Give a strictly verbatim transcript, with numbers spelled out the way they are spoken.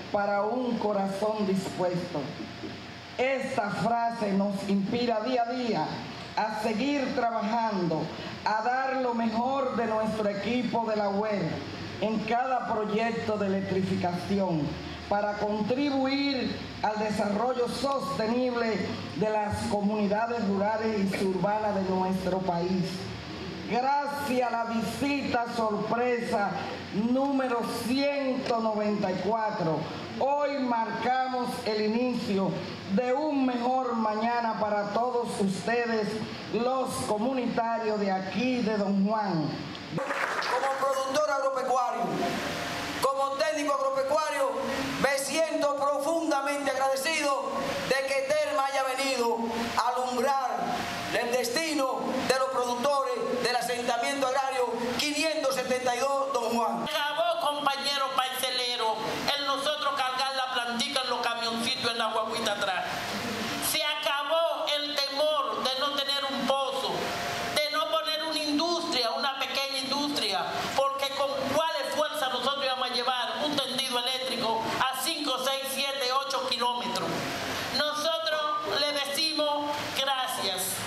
para un corazón dispuesto. Esta frase nos inspira día a día a seguir trabajando, a dar lo mejor de nuestro equipo de la U E R en cada proyecto de electrificación para contribuir al desarrollo sostenible de las comunidades rurales y suburbanas de nuestro país. Gracias a la visita sorpresa número ciento noventa y cuatro, hoy marcamos el inicio de un mejor mañana para todos ustedes, los comunitarios de aquí de Don Juan. Como productor agropecuario, como técnico agropecuario, me siento profundamente agradecido de que Terma haya venido a alumbrar el destino de los productores del asentamiento agrario quinientos setenta y dos Don Juan. Acabó, compañero parcelero, el nosotros cargar la plantica en los camioncitos en la guaguita atrás. Se acabó el temor de no tener un pozo, de no poner una industria, una pequeña industria, porque con cuáles fuerzas nosotros íbamos a llevar un tendido eléctrico a cinco, seis, siete, ocho kilómetros. Nosotros le decimos gracias.